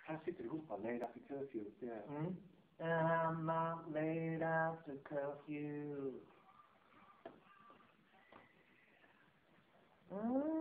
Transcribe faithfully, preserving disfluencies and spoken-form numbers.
Här sitter ihop, late after curfew. Yeah. Mm. I'm not late after curfew. Mm.